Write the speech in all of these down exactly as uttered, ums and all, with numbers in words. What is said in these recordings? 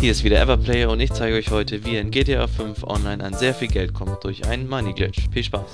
Hier ist wieder Everplayer und ich zeige euch heute, wie ihr in G T A fünf Online an sehr viel Geld kommt durch einen Money Glitch. Viel Spaß!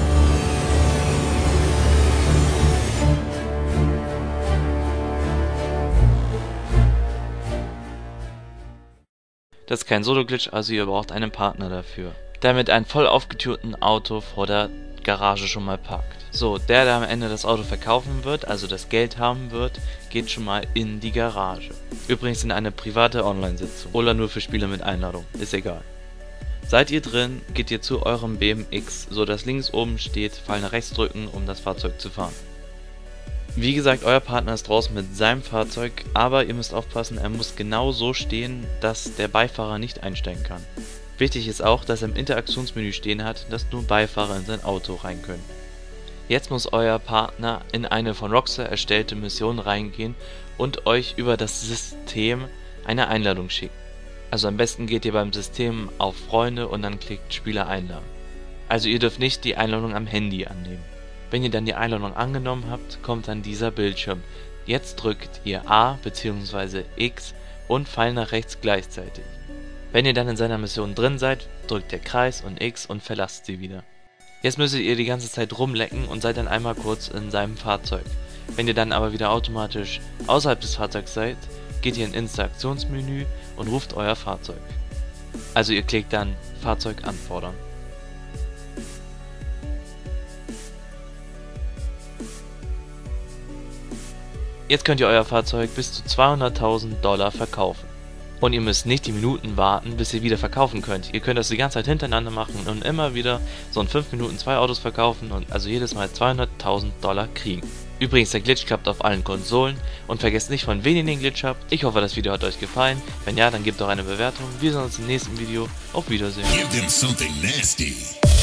Das ist kein Solo-Glitch, also ihr braucht einen Partner dafür, der mit einem voll aufgetunten Auto vor der Garage schon mal parkt. So, der, der am Ende das Auto verkaufen wird, also das Geld haben wird, geht schon mal in die Garage. Übrigens in eine private Online-Sitzung oder nur für Spieler mit Einladung, ist egal. Seid ihr drin, geht ihr zu eurem B M X, so dass links oben steht, Pfeil nach rechts drücken, um das Fahrzeug zu fahren. Wie gesagt, euer Partner ist draußen mit seinem Fahrzeug, aber ihr müsst aufpassen, er muss genau so stehen, dass der Beifahrer nicht einsteigen kann. Wichtig ist auch, dass er im Interaktionsmenü stehen hat, dass nur Beifahrer in sein Auto rein können. Jetzt muss euer Partner in eine von Rockstar erstellte Mission reingehen und euch über das System eine Einladung schicken. Also am besten geht ihr beim System auf Freunde und dann klickt Spieler einladen. Also ihr dürft nicht die Einladung am Handy annehmen. Wenn ihr dann die Einladung angenommen habt, kommt dann dieser Bildschirm. Jetzt drückt ihr A bzw. X und Pfeil nach rechts gleichzeitig. Wenn ihr dann in seiner Mission drin seid, drückt ihr Kreis und X und verlasst sie wieder. Jetzt müsstet ihr die ganze Zeit rumlecken und seid dann einmal kurz in seinem Fahrzeug. Wenn ihr dann aber wieder automatisch außerhalb des Fahrzeugs seid, geht ihr in Interaktionsmenü und ruft euer Fahrzeug. Also ihr klickt dann Fahrzeug anfordern. Jetzt könnt ihr euer Fahrzeug bis zu zweihunderttausend Dollar verkaufen. Und ihr müsst nicht die Minuten warten, bis ihr wieder verkaufen könnt. Ihr könnt das die ganze Zeit hintereinander machen und immer wieder so in fünf Minuten zwei Autos verkaufen und also jedes Mal zweihunderttausend Dollar kriegen. Übrigens, der Glitch klappt auf allen Konsolen und vergesst nicht, von wem ihr den Glitch habt. Ich hoffe, das Video hat euch gefallen. Wenn ja, dann gebt doch eine Bewertung. Wir sehen uns im nächsten Video. Auf Wiedersehen.